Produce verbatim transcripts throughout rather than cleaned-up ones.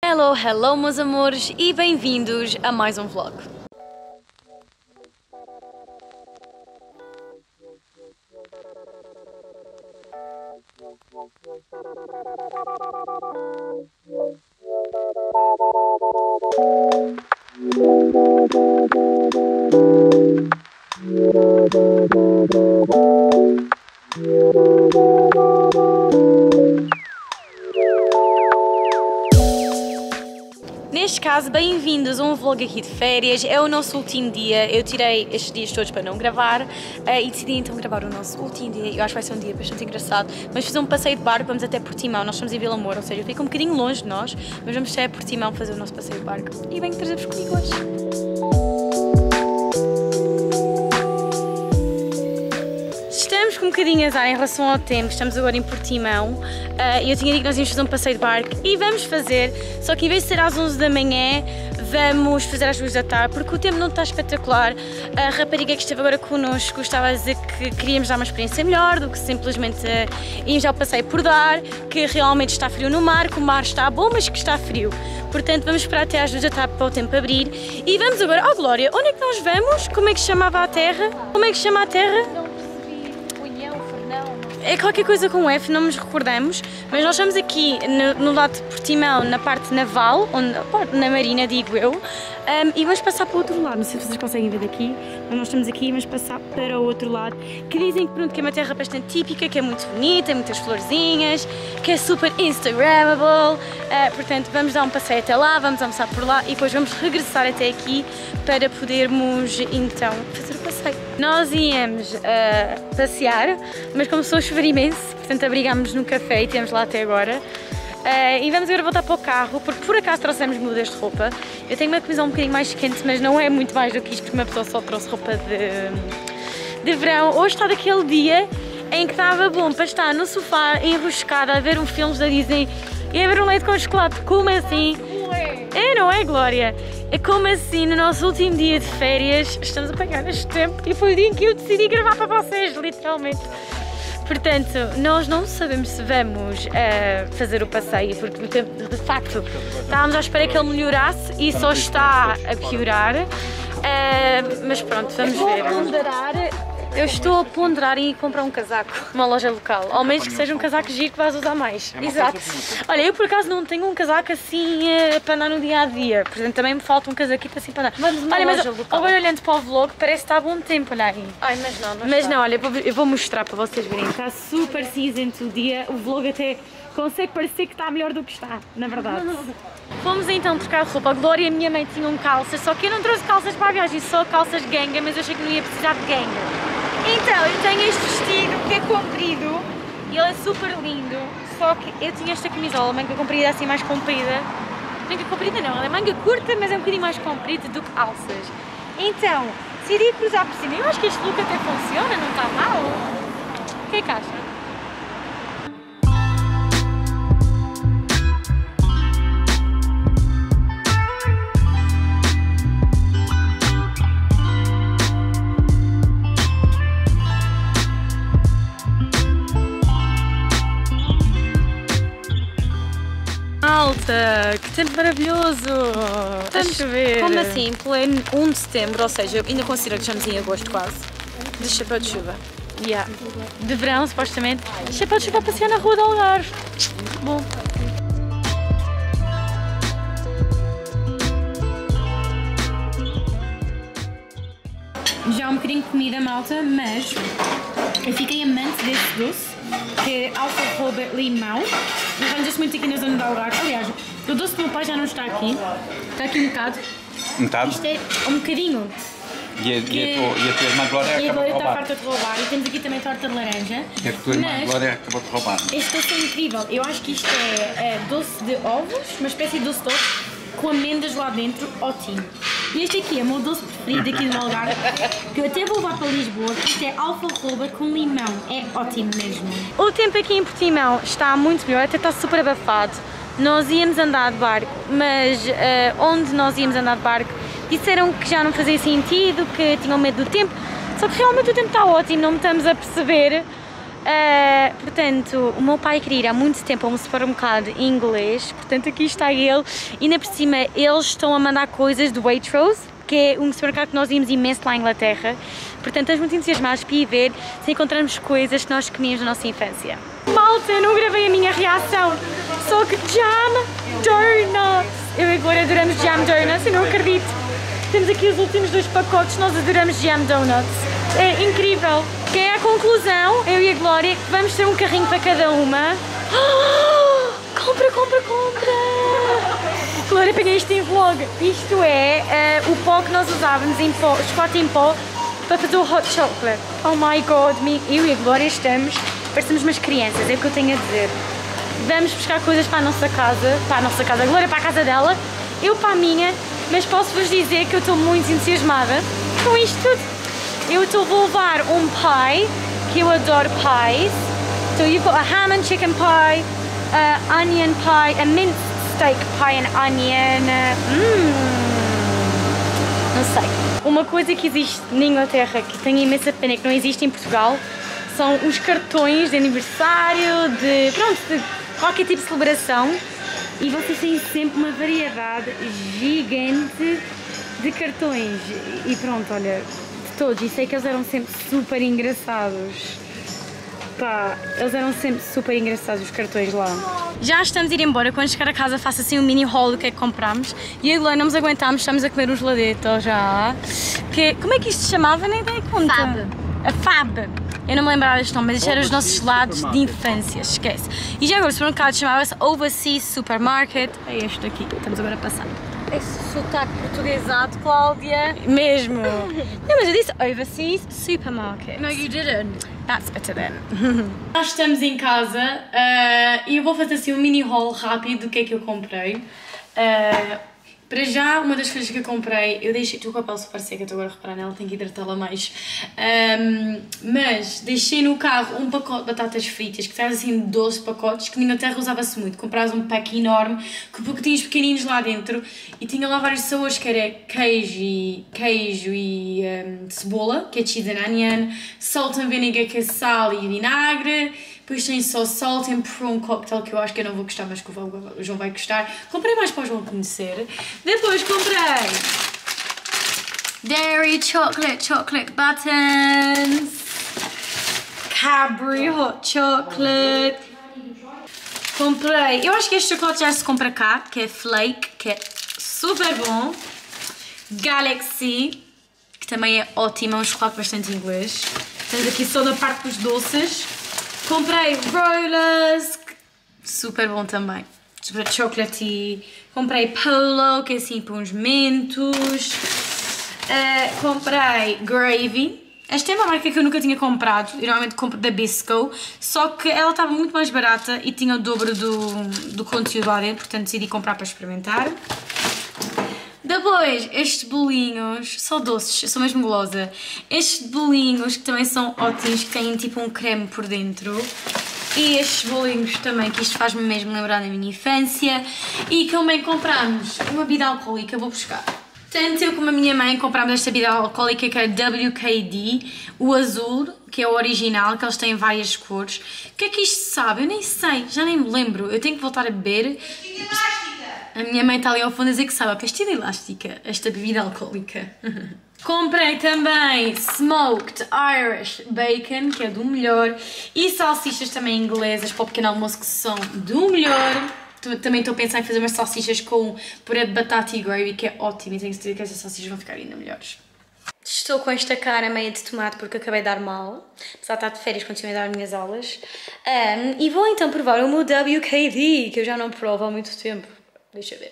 Hello, hello meus amores e bem-vindos a mais um vlog. Neste caso, bem-vindos a um vlog aqui de férias, é o nosso último dia, eu tirei estes dias todos para não gravar uh, e decidi então gravar o nosso último dia. Eu acho que vai ser um dia bastante engraçado, mas fazer um passeio de barco, vamos até Portimão, nós estamos em Vila Moura, ou seja, fica um bocadinho longe de nós, mas vamos até Portimão fazer o nosso passeio de barco e venho trazer-vos comigo hoje. Estamos com um bocadinho azar em relação ao tempo, estamos agora em Portimão e uh, eu tinha dito que nós íamos fazer um passeio de barco e vamos fazer, só que em vez de ser às onze da manhã, vamos fazer às duas da tarde porque o tempo não está espetacular. A rapariga que esteve agora connosco estava a dizer que queríamos dar uma experiência melhor do que simplesmente uh, irmos ao passeio por dar, que realmente está frio no mar, que o mar está bom, mas que está frio. Portanto, vamos esperar até às duas da tarde para o tempo abrir e vamos agora, oh Glória, onde é que nós vamos? Como é que se chamava a terra? Como é que se chama a terra? É qualquer coisa com F, não nos recordamos, mas nós estamos aqui no, no lado de Portimão, na parte naval, onde, na marina, digo eu, um, e vamos passar para o outro lado. Não sei se vocês conseguem ver daqui, mas nós estamos aqui e vamos passar para o outro lado, que dizem que, pronto, que é uma terra bastante típica, que é muito bonita, tem muitas florzinhas, que é super instagrammable, uh, portanto vamos dar um passeio até lá, vamos almoçar por lá e depois vamos regressar até aqui para podermos então fazer o passeio. Nós íamos uh, passear, mas como sou chover imenso, portanto abrigámos no café e estivemos lá até agora. Uh, e vamos agora voltar para o carro, porque por acaso trouxemos mudas de roupa. Eu tenho uma camisão um bocadinho mais quente, mas não é muito mais do que isto, porque uma pessoa só trouxe roupa de, de verão. Hoje está daquele dia em que estava bom para estar no sofá, enroscada, a ver um filme da Disney e a ver um leite com chocolate. Como assim? É, não é, Glória? É como assim, no nosso último dia de férias, estamos a apanhar este tempo e foi o dia em que eu decidi gravar para vocês, literalmente. Portanto, nós não sabemos se vamos uh, fazer o passeio, porque o tempo, de facto, estávamos à espera que ele melhorasse e só está a piorar. Uh, mas pronto, vamos ver. Ponderar, eu estou a ponderar em ir comprar um casaco numa loja local, ao menos que seja um casaco giro que vais usar mais. Exato. Olha, eu por acaso não tenho um casaco assim uh, para andar no dia a dia, portanto também me falta um casaquito assim para andar. Vamos olha, mas agora olhando para o vlog, parece que está a bom tempo, olha aí. Ai, mas não, não Mas está. não, olha, eu vou mostrar para vocês verem, está super cinzento o dia, o vlog até consegue parecer que está melhor do que está, na verdade. Fomos então trocar de roupa, a Glória e a minha mãe tinham calças, só que eu não trouxe calças para a viagem, só calças de ganga, mas eu achei que não ia precisar de ganga. Então, eu tenho este vestido que é comprido e ele é super lindo, só que eu tinha esta camisola, manga comprida assim mais comprida. Manga comprida não, ela é manga curta, mas é um bocadinho mais comprida do que alças. Então, decidi cruzar por cima. Eu acho que este look até funciona, não está mal. O que é que acha? Malta, que tempo maravilhoso! Está a chover! Como assim? Pleno um de setembro, ou seja, eu ainda considero que estamos em agosto quase, de chapéu de chuva. Yeah. De verão, supostamente, chapéu de chuva a passear na rua do Algarve. Bom. Já um bocadinho de comida, malta, mas eu fiquei amante desse doce, que é alfarroba limão. Nós vamos muito aqui na zona do Algarve. Aliás, o doce do meu pai já não está aqui. Está aqui um bocado. Metade? Isto é um bocadinho. E a, que... e a, e a tua irmã Glória e a acabou de roubar. roubar. Está farta de roubar. E temos aqui também torta de laranja. E a tua irmã mas Glória acabou de roubar. Este doce é incrível. Eu acho que isto é, é doce de ovos, uma espécie de doce de ovos com amêndoas lá dentro, ótimo. E este aqui é o meu doce preferido aqui no Algarve, que eu até vou levar para Lisboa, isto é alfarroba com limão, é ótimo mesmo. O tempo aqui em Portimão está muito melhor, até está super abafado. Nós íamos andar de barco, mas uh, onde nós íamos andar de barco disseram que já não fazia sentido, que tinham medo do tempo, só que realmente o tempo está ótimo, não me estamos a perceber. Uh, portanto, o meu pai queria ir há muito tempo a um supermercado inglês, portanto aqui está ele, e ainda por cima eles estão a mandar coisas do Waitrose, que é um supermercado que nós vimos imenso lá em Inglaterra, portanto estamos muito entusiasmados para ir ver se encontramos coisas que nós comíamos na nossa infância. Malta, eu não gravei a minha reação, só que Jam Donuts! Eu e a Glória adoramos Jam Donuts, eu não acredito. Temos aqui os últimos dois pacotes, nós adoramos Jam Donuts. É incrível! Que é a conclusão, eu e a Glória, que vamos ter um carrinho para cada uma. Oh, compra, compra, compra! Glória, peguei isto em vlog. Isto é uh, o pó que nós usávamos em pó, chocolate em pó, para fazer o hot chocolate. Oh my god, me, eu e a Glória estamos, parecemos umas crianças, é o que eu tenho a dizer. Vamos buscar coisas para a nossa casa, para a nossa casa, a Glória para a casa dela, eu para a minha, mas posso-vos dizer que eu estou muito entusiasmada com isto tudo. Eu estou a levar um pie, que eu adoro pies. So you've got a ham and chicken pie, a onion pie, a minced steak pie and onion. Hum, não sei. Uma coisa que existe na Inglaterra, que tenho imensa pena que não existe em Portugal, são os cartões de aniversário, de, pronto, de qualquer tipo de celebração. E vocês têm sempre uma variedade gigante de cartões. E pronto, olha... todos, e sei que eles eram sempre super engraçados. Pá, eles eram sempre super engraçados os cartões lá. Já estamos a ir embora, quando chegar a casa faço assim um mini haul do que é que comprámos. E agora não nos aguentámos, estamos a comer um geladito já. Que, como é que isto se chamava? Nem dei conta. Fab. A Fab. Eu não me lembrava deste nome, mas isto eram os nossos gelados de infância, esquece. E já agora o supermercado chamava-se Overseas Supermarket. É este aqui, estamos agora a passar. Esse sotaque portuguesado, Cláudia. Mesmo. Não, mas eu disse Overseas Supermarket. No, you didn't. That's better then. Nós estamos em casa uh, e eu vou fazer assim um mini haul rápido do que é que eu comprei. Uh, para já, uma das coisas que eu comprei, eu deixei, estou com a pele super seca, estou agora a reparar nela, tenho que hidratá-la mais. Um, mas deixei no carro um pacote de batatas fritas, que traz assim doze pacotes, que na Inglaterra usava-se muito. Compravas um pack enorme, com pacotinhos pequeninos lá dentro, e tinha lá vários sabores, que era queijo e, queijo e um, cebola, que é cheese and onion, salt and vinegar, que é sal e vinagre. Depois tem só salt and prawn cocktail, que eu acho que eu não vou gostar, mas que o João vai gostar. Comprei mais para o João conhecer. Depois comprei Dairy Chocolate Chocolate Buttons, Cadbury Hot Chocolate. Comprei, eu acho que este chocolate já se compra cá, que é Flake, que é super bom. Galaxy, que também é ótimo, é um chocolate bastante inglês. Temos aqui só da parte dos doces. Comprei Rollers, super bom também, super chocolatey. Comprei Polo, que é assim para uns mentos. Uh, comprei Gravy. Esta é uma marca que eu nunca tinha comprado, eu normalmente compro da Bisco, só que ela estava muito mais barata e tinha o dobro do, do conteúdo lá dentro, portanto decidi comprar para experimentar. Depois, estes bolinhos, só doces, eu sou mesmo gulosa. Estes bolinhos que também são ótimos, que têm tipo um creme por dentro. E estes bolinhos também, que isto faz-me mesmo lembrar da minha infância. E também comprámos uma bebida alcoólica, vou buscar. Tanto eu como a minha mãe comprámos esta bebida alcoólica que é W K D, o azul, que é o original, que eles têm várias cores. O que é que isto sabe? Eu nem sei, já nem me lembro, eu tenho que voltar a beber. A minha mãe está ali ao fundo a dizer que sabe a pastilha elástica, esta bebida alcoólica. Comprei também Smoked Irish Bacon, que é do melhor, e salsichas também inglesas para o pequeno almoço, que são do melhor. Também estou a pensar em fazer umas salsichas com puré de batata e gravy, que é ótimo, e tenho certeza que essas salsichas vão ficar ainda melhores. Estou com esta cara meio de tomate porque acabei de dar mal, apesar de estar de férias, continuei a dar as minhas aulas. Um, e vou então provar o meu W K D, que eu já não provo há muito tempo. Deixa eu ver.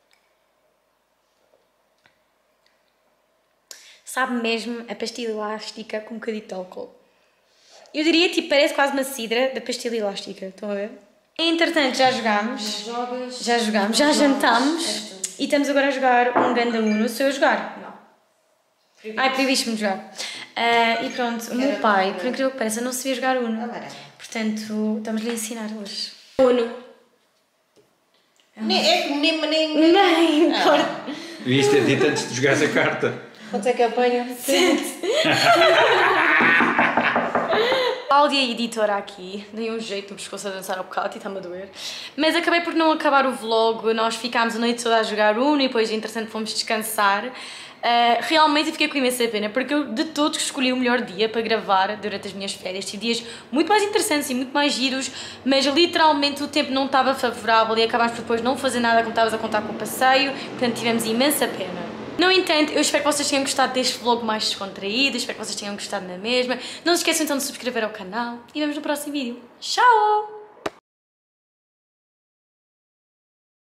Sabe mesmo a pastilha elástica com um bocadinho de álcool. Eu diria, tipo, parece quase uma cidra da pastilha elástica. Estão a ver? Entretanto, já jogámos. Já jogámos, já jantámos. E estamos agora a jogar um ganda Uno. Sou eu a jogar? Não. Ai, proibiste-me de jogar. Uh, e pronto, o meu pai, por incrível que pareça, não sabia jogar Uno. Portanto, estamos-lhe a ensinar hoje. Uno. Nem, é, nem, nem, nem importa. Devias ter dito antes de jogares a carta. Quanto é que apanha? Sete. Cláudia, editora aqui, dei um jeito no pescoço a dançar ao bocado e está-me a doer. Mas acabei por não acabar o vlog, nós ficámos a noite toda a jogar Uno e depois, entretanto, fomos descansar. Uh, realmente eu fiquei com imensa pena, porque eu de todos escolhi o melhor dia para gravar durante as minhas férias. Tive dias muito mais interessantes e muito mais giros, mas literalmente o tempo não estava favorável e acabámos por depois não fazer nada como estavas a contar com o passeio, portanto tivemos imensa pena. No entanto, eu espero que vocês tenham gostado deste vlog mais descontraído, espero que vocês tenham gostado na mesma. Não se esqueçam então de subscrever ao canal e vemos no próximo vídeo. Tchau!